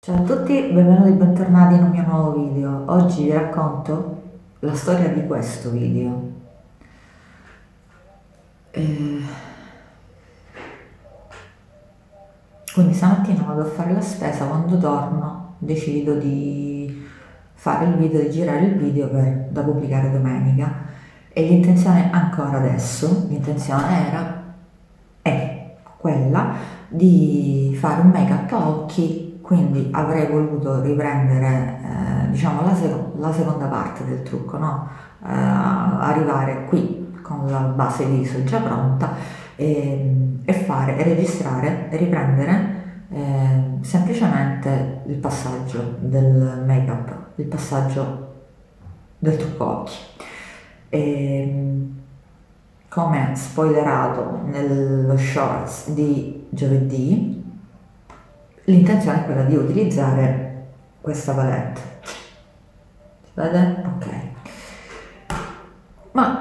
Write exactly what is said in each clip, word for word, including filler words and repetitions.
Ciao a tutti, benvenuti e bentornati in un mio nuovo video. Oggi vi racconto la storia di questo video. E... Quindi stamattina vado a fare la spesa, quando torno decido di fare il video, di girare il video per, da pubblicare domenica, e l'intenzione ancora adesso, l'intenzione era, è quella di fare un make up a occhi. Quindi avrei voluto riprendere eh, diciamo la, sec- la seconda parte del trucco, no? Eh, arrivare qui con la base viso già pronta e, e fare, e registrare e riprendere eh, semplicemente il passaggio del make up, il passaggio del trucco occhi. E, come spoilerato nello shorts di giovedì, l'intenzione è quella di utilizzare questa palette. Si vede? Ok. Ma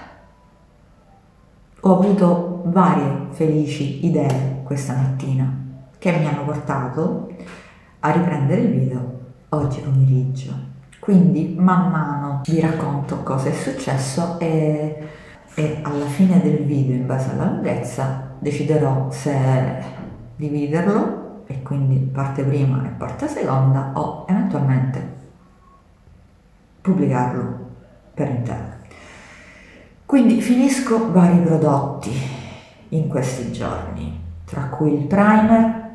ho avuto varie felici idee questa mattina che mi hanno portato a riprendere il video oggi pomeriggio. Quindi man mano vi racconto cosa è successo e, e alla fine del video, in base alla lunghezza, deciderò se dividerlo, e quindi parte prima e parte seconda, o eventualmente pubblicarlo per intero. Quindi finisco vari prodotti in questi giorni, tra cui il primer,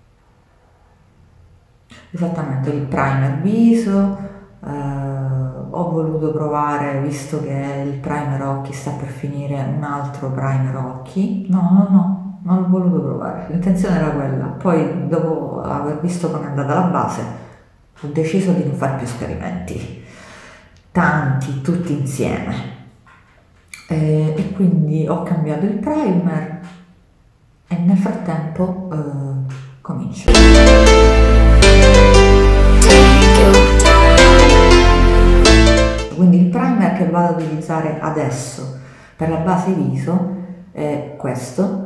esattamente il primer viso. eh, ho voluto provare, visto che il primer occhi sta per finire, un altro primer occhi. No, no, no. Non l'ho voluto provare, l'intenzione era quella. Poi, dopo aver visto come è andata la base, ho deciso di non fare più esperimenti, tanti, tutti insieme. E, e quindi ho cambiato il primer e nel frattempo eh, comincio. Quindi il primer che vado ad utilizzare adesso per la base viso è questo,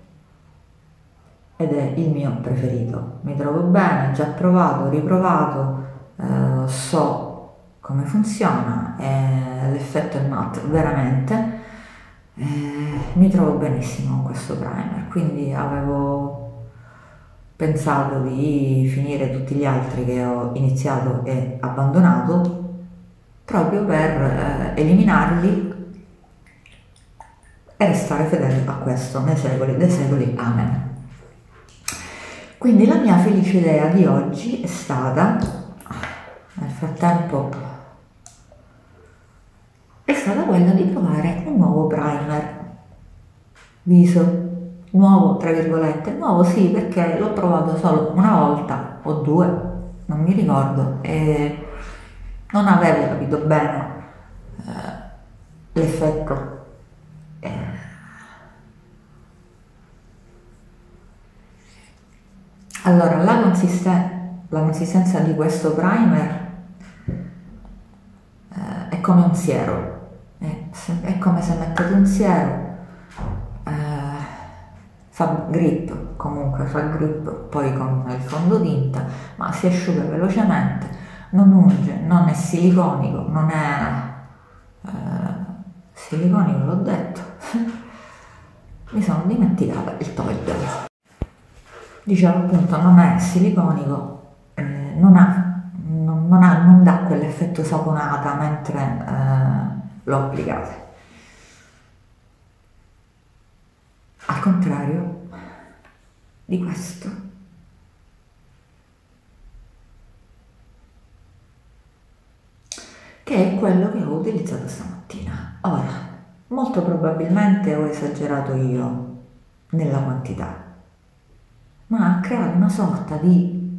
ed è il mio preferito. Mi trovo bene, già provato, riprovato, eh, so come funziona, e l'effetto è matte veramente, eh, mi trovo benissimo con questo primer. Quindi avevo pensato di finire tutti gli altri che ho iniziato e abbandonato, proprio per eh, eliminarli e restare fedele a questo nei secoli dei secoli. Amen. Quindi la mia felice idea di oggi è stata, nel frattempo, è stata quella di provare un nuovo primer viso, nuovo tra virgolette, nuovo sì, perché l'ho provato solo una volta o due, non mi ricordo, e non avevo capito bene eh, l'effetto. Eh, Allora, la, consisten- la consistenza di questo primer eh, è come un siero, è, è come se mettete un siero, eh, fa grip, comunque fa grip poi con il fondotinta, ma si asciuga velocemente, non unge, non è siliconico, non è eh, siliconico, l'ho detto, mi sono dimenticata il toglierlo. Dicevo appunto, non è siliconico, eh, non, ha, non, non, ha, non dà quell'effetto saponata mentre eh, lo applicate. Al contrario di questo, che è quello che ho utilizzato stamattina. Ora, molto probabilmente ho esagerato io nella quantità, ma ha creato una sorta di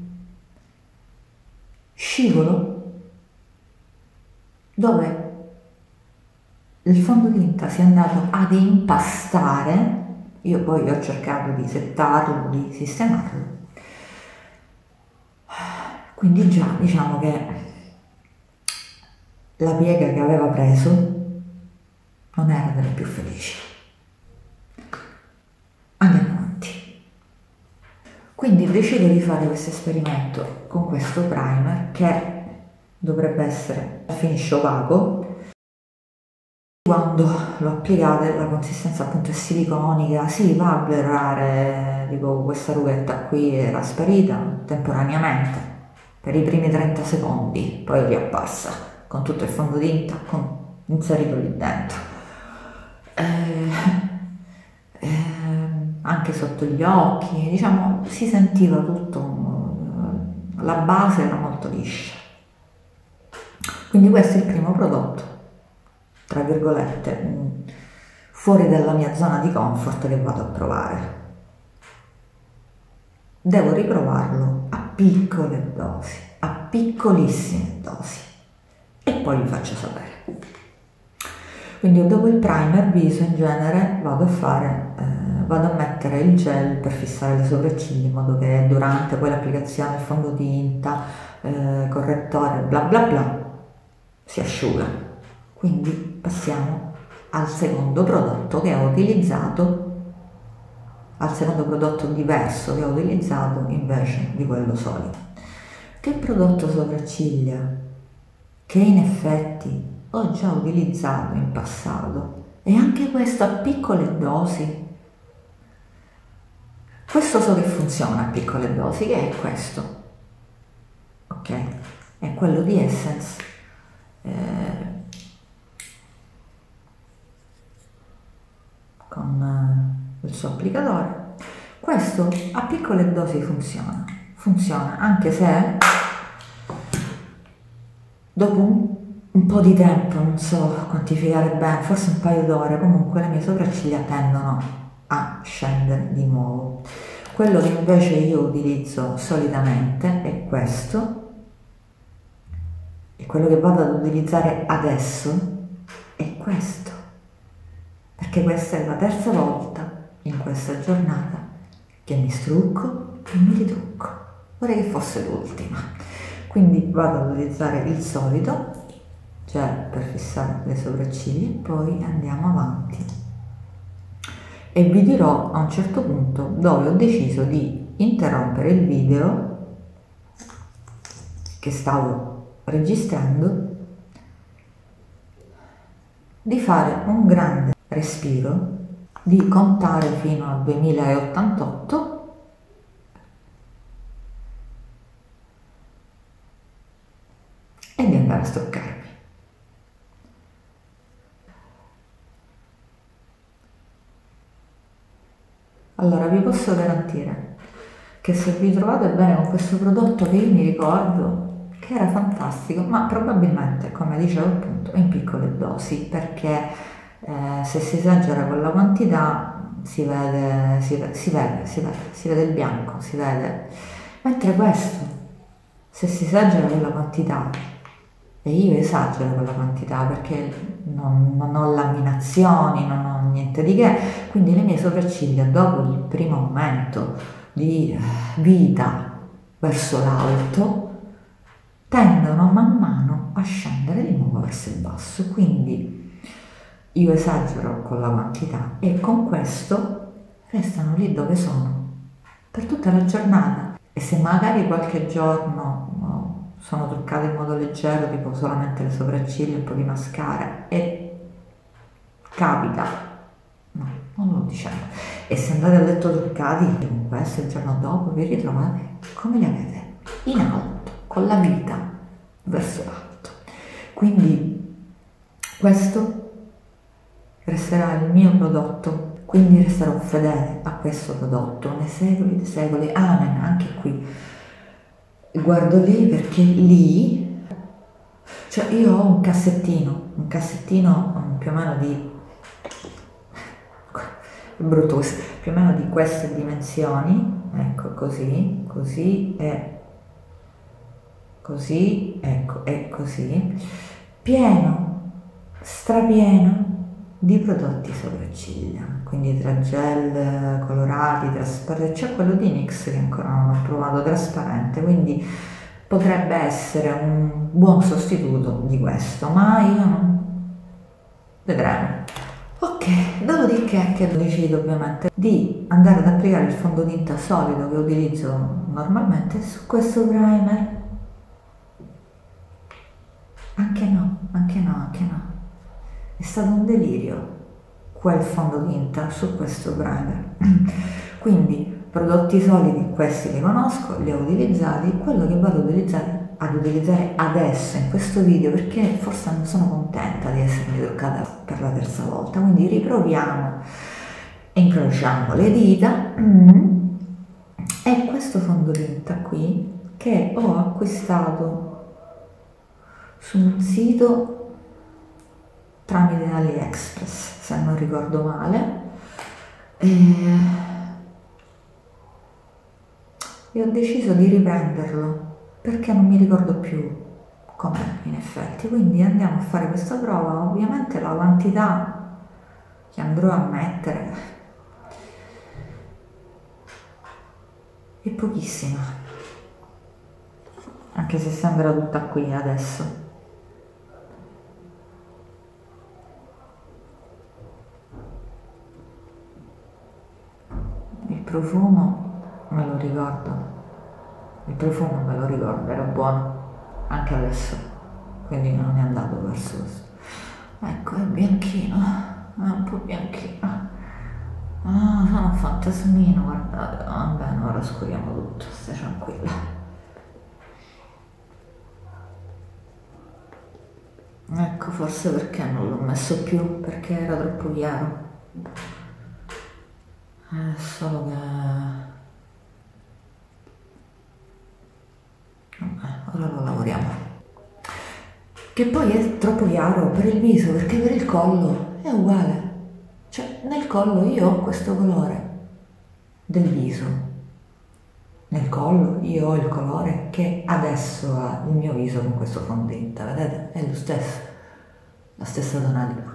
scivolo dove il fondotinta si è andato ad impastare. Io poi ho cercato di settarlo, di sistemarlo, quindi già diciamo che la piega che aveva preso non era delle più felici. Andiamo avanti. Quindi decido di fare questo esperimento con questo primer che dovrebbe essere a finish opaco. Quando lo applicate la consistenza appunto è siliconica, si va a blurrare, tipo questa rughetta qui era sparita temporaneamente per i primi trenta secondi, poi è riapparsa con tutto il fondotinta con, inserito lì dentro. Eh, eh, anche sotto gli occhi, diciamo, si sentiva tutto, la base era molto liscia. Quindi questo è il primo prodotto, tra virgolette, fuori dalla mia zona di comfort che vado a provare. Devo riprovarlo a piccole dosi, a piccolissime dosi, e poi vi faccio sapere. Quindi dopo il primer viso in genere vado a fare, eh, vado a mettere il gel per fissare le sopracciglia in modo che durante poi l'applicazione il fondotinta, eh, correttore, bla bla bla, si asciuga. Quindi passiamo al secondo prodotto che ho utilizzato, al secondo prodotto diverso che ho utilizzato invece di quello solito. Che prodotto sopracciglia che in effetti ho già utilizzato in passato, e anche questo a piccole dosi. Questo so che funziona a piccole dosi, che è questo, ok? È quello di Essence. Eh, con il suo applicatore. Questo a piccole dosi funziona, funziona anche se dopo un, un po' di tempo, non so quantificare bene, forse un paio d'ore, comunque le mie sopracciglia tendono a scendere di nuovo. Quello che invece io utilizzo solitamente è questo, e quello che vado ad utilizzare adesso è questo, perché questa è la terza volta in questa giornata che mi strucco e mi ritrucco. Vorrei che fosse l'ultima. Quindi vado ad utilizzare il solito gel per fissare le sopracciglia e poi andiamo avanti. E vi dirò a un certo punto dove ho deciso di interrompere il video che stavo registrando, di fare un grande respiro, di contare fino al duemilaottantotto e di andare a struccarmi. Allora vi posso garantire che se vi trovate bene con questo prodotto, che io mi ricordo che era fantastico, ma probabilmente, come dicevo appunto, in piccole dosi, perché Eh, se si esagera con la quantità si vede, si, si, vede, si, vede, si vede il bianco, si vede. Mentre questo, se si esagera con la quantità, e io esagero con la quantità perché non, non ho laminazioni, non ho niente di che, quindi le mie sopracciglia dopo il primo momento di vita verso l'alto tendono man mano a scendere di nuovo verso il basso, quindi io esagero con la quantità e con questo restano lì dove sono per tutta la giornata. E se magari qualche giorno no, sono truccate in modo leggero, tipo solamente le sopracciglia, un po' di mascara, e capita, no, non lo diciamo, e se andate a letto truccati con questo il giorno dopo vi ritrovate come li avete in alto, con la vita verso l'alto. Quindi questo resterà il mio prodotto, quindi resterò fedele a questo prodotto nei secoli dei secoli. Amen. Anche qui guardo lì perché lì, cioè io ho un cassettino, un cassettino più o meno di, è brutto questo, più o meno di queste dimensioni, ecco, così, così e così, ecco, e così, pieno, strapieno di prodotti sopracciglia, quindi tra gel colorati, trasparenti. C'è quello di N Y X che ancora non ho provato, trasparente, quindi potrebbe essere un buon sostituto di questo, ma io non vedremo. Ok, dopodiché che decido ovviamente di andare ad applicare il fondotinta solido che utilizzo normalmente su questo primer. Anche no, anche no, anche no. È stato un delirio quel fondotinta su questo primer. Quindi prodotti solidi questi li conosco, li ho utilizzati. Quello che vado ad utilizzare, ad utilizzare adesso in questo video, perché forse non sono contenta di essermi truccata per la terza volta, quindi riproviamo, incrociamo le dita. Mm. È questo fondotinta qui che ho acquistato su un sito tramite AliExpress, se non ricordo male, e, e ho deciso di riprenderlo perché non mi ricordo più com'è in effetti, quindi andiamo a fare questa prova. Ovviamente la quantità che andrò a mettere è pochissima, anche se sembra tutta qui adesso. Il profumo me lo ricordo, il profumo me lo ricordo, era buono anche adesso, quindi non è andato verso questo. Ecco, è bianchino, è un po' bianchino. Ah, sono un fantasmino, guardate. Va bene, ora scuriamo tutto, stai tranquilla. Ecco, forse perché non l'ho messo più, perché era troppo chiaro. È solo che... Vabbè, ora lo lavoriamo. Che poi è troppo chiaro per il viso, perché per il collo è uguale. Cioè, nel collo io ho questo colore del viso. Nel collo io ho il colore che adesso ha il mio viso con questo fondotinta, vedete? È lo stesso, la stessa tonalità.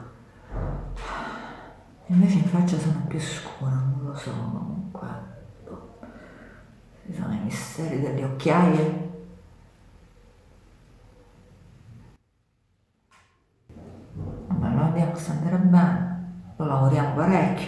Invece in faccia sono più scura, non lo so, comunque. Ci sono i misteri delle occhiaie. Vabbè, lo vediamo se andrà bene, lo lavoriamo parecchio.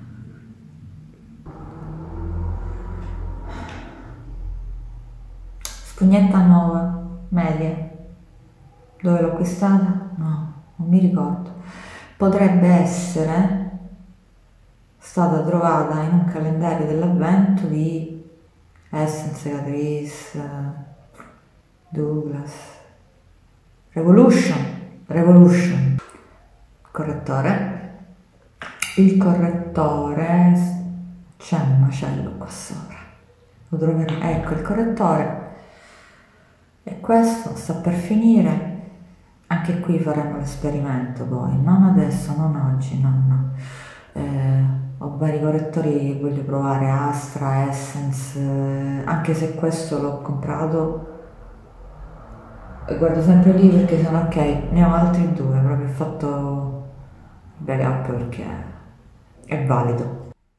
Spugnetta nuova, media. Dove l'ho acquistata? No, non mi ricordo. Potrebbe essere stata trovata in un calendario dell'avvento di Essence, Catrice, Douglas, Revolution, Revolution. Correttore. Il correttore, c'è un macello qua sopra, lo troverò. Ecco il correttore, e questo sta per finire. Anche qui faremo l'esperimento poi, non adesso, non oggi, no, no. Eh, ho vari correttori che voglio provare, Astra, Essence, eh, anche se questo l'ho comprato, guardo sempre lì perché sono ok, ne ho altri due, proprio ho fatto il backup perché è valido.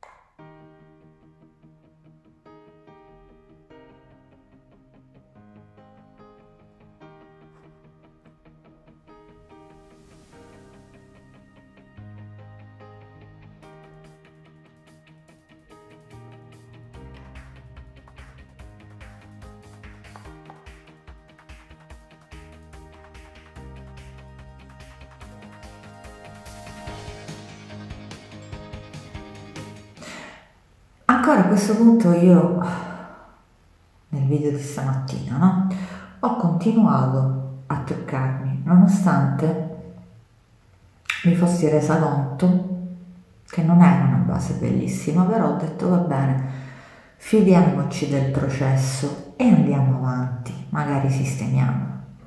Ancora a questo punto io, nel video di stamattina, no? Ho continuato a truccarmi, nonostante mi fossi resa conto che non era una base bellissima, però ho detto va bene, fidiamoci del processo e andiamo avanti, magari sistemiamo.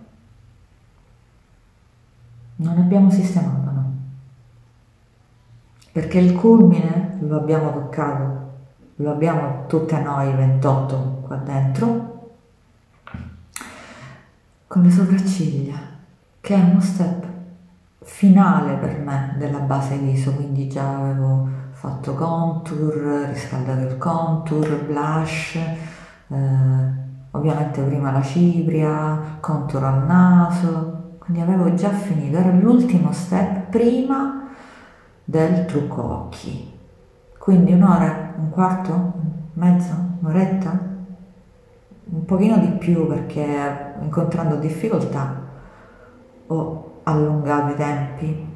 Non abbiamo sistemato, no? Perché il culmine lo abbiamo toccato. Lo abbiamo tutte noi ventotto qua dentro, con le sopracciglia, che è uno step finale per me della base viso, quindi già avevo fatto contour, riscaldato il contour, blush, eh, ovviamente prima la cipria, contour al naso, quindi avevo già finito, era l'ultimo step prima del trucco occhi. Quindi un'ora, un quarto, mezzo, un'oretta, un pochino di più, perché incontrando difficoltà ho allungato i tempi.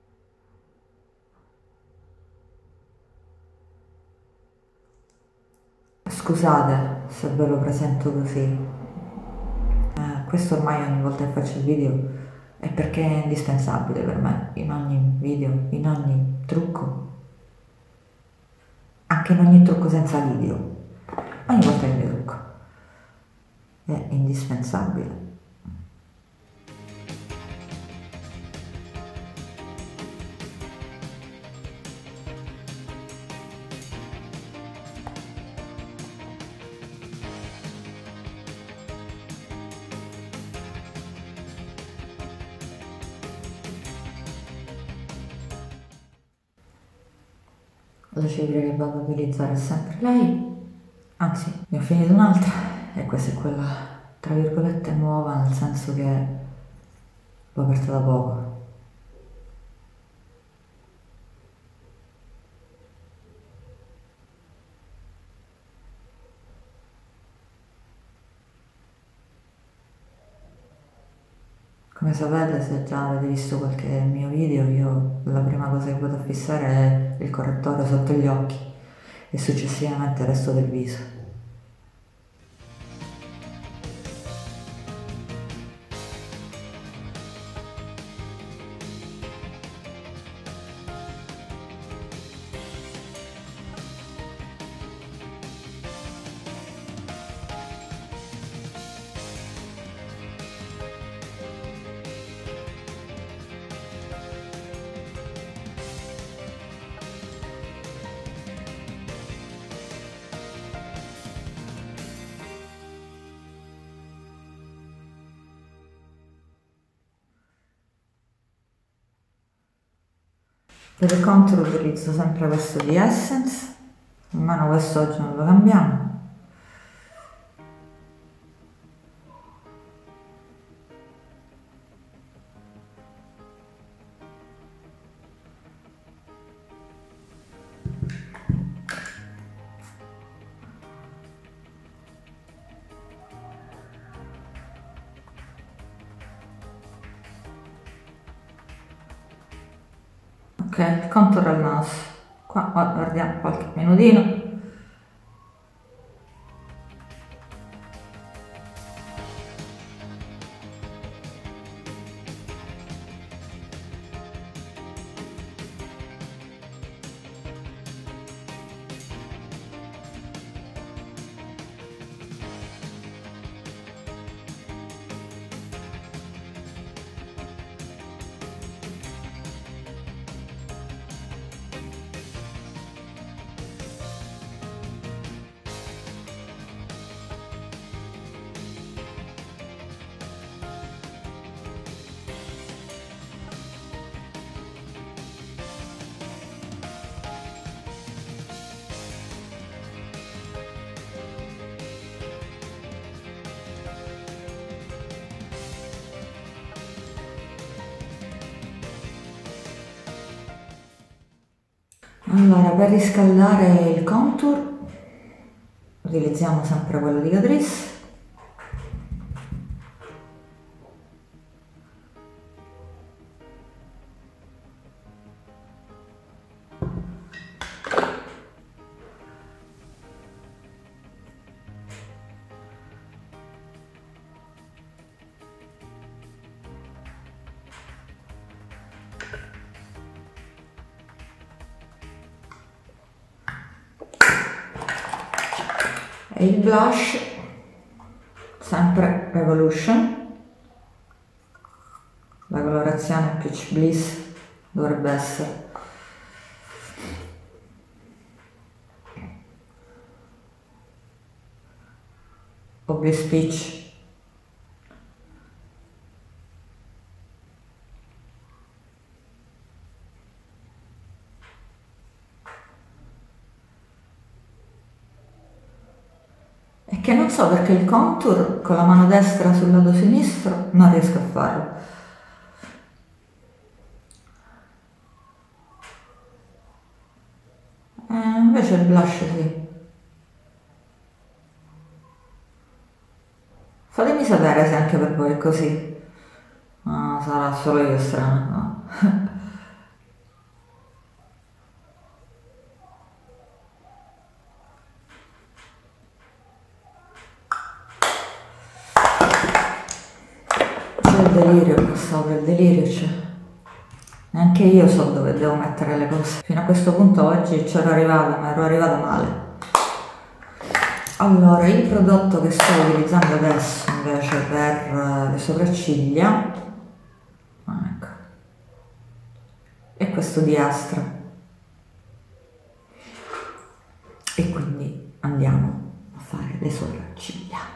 Scusate se ve lo presento così, eh, questo ormai ogni volta che faccio il video è perché è indispensabile per me, in ogni video, in ogni trucco, anche in ogni trucco senza video, ogni volta che mi trucco, è indispensabile. La cipria che vado ad utilizzare è sempre lei, anzi ne ho finito un'altra e questa è quella tra virgolette nuova, nel senso che l'ho aperta da poco. Come sapete, se già avete visto qualche mio video, io la prima cosa che vado a fissare è il correttore sotto gli occhi e successivamente il resto del viso. Per il contour utilizzo sempre questo di Essence, almeno questo oggi non lo cambiamo. Ok, il contour al naso, qua guardiamo qualche minutino. Allora, per riscaldare il contour utilizziamo sempre quello di Catrice. E il blush, sempre Revolution, la colorazione Peach Bliss dovrebbe essere. O Bliss Peach. Che non so perché il contour con la mano destra sul lato sinistro non riesco a farlo. invece il blush sì. Fatemi sapere se anche per voi è così. Ah, sarà solo io strano, no? C'è il delirio qua sopra, il delirio c'è. Neanche io so dove devo mettere le cose. Fino a questo punto oggi c'ero arrivata, ma ero arrivata male. Allora, il prodotto che sto utilizzando adesso invece per le sopracciglia, ah, ecco, è questo di Astra. E quindi andiamo a fare le sopracciglia.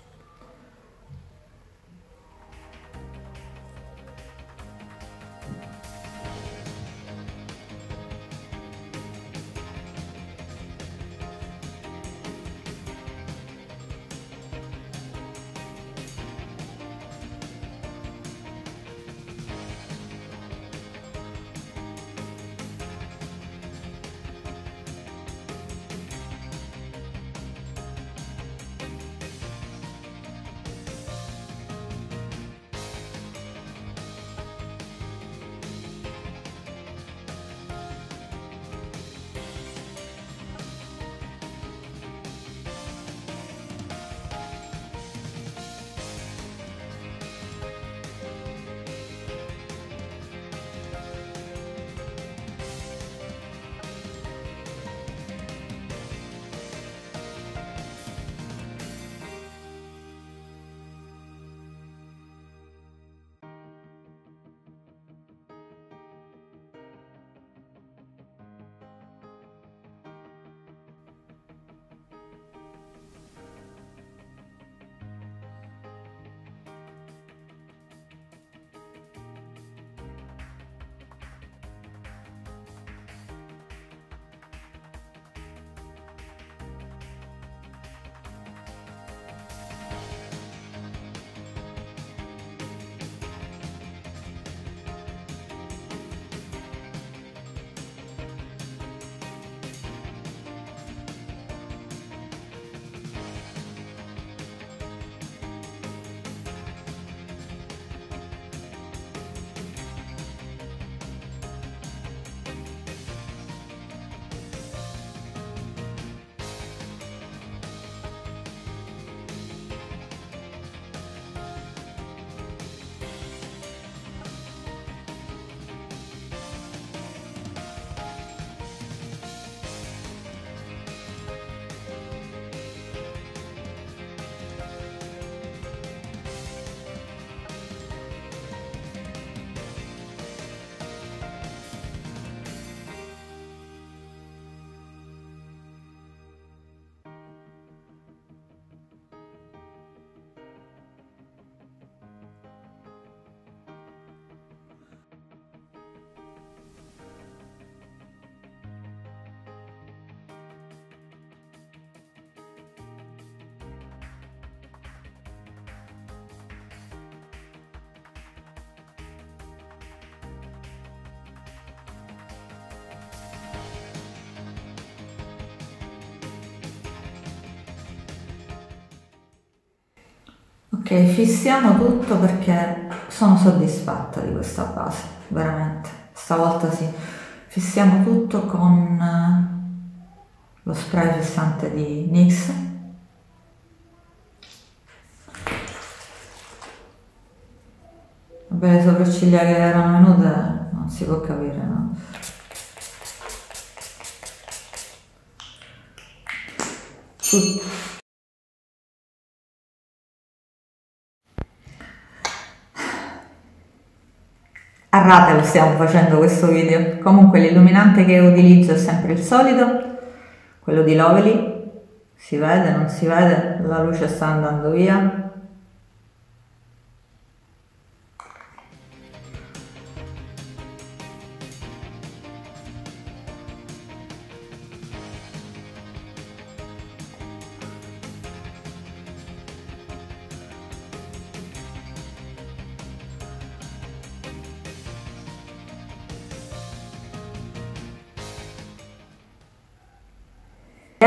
Ok, fissiamo tutto perché sono soddisfatta di questa base, veramente. Stavolta sì. Fissiamo tutto con eh, lo spray fissante di NYX. Vabbè, le sopracciglia che erano venute non si può capire, no? Tutto. A rate lo stiamo facendo questo video. Comunque l'illuminante che utilizzo è sempre il solito, quello di Lovely. Si vede, non si vede, la luce sta andando via.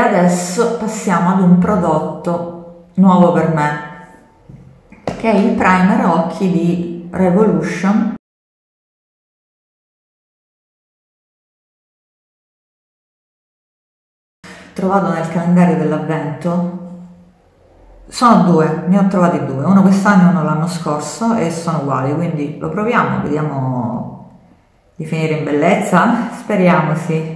adesso passiamo ad un prodotto nuovo per me, che è il primer occhi di Revolution. Trovato nel calendario dell'avvento. Sono due, ne ho trovati due, uno quest'anno e uno l'anno scorso, e sono uguali, quindi lo proviamo, vediamo di finire in bellezza, speriamo sì.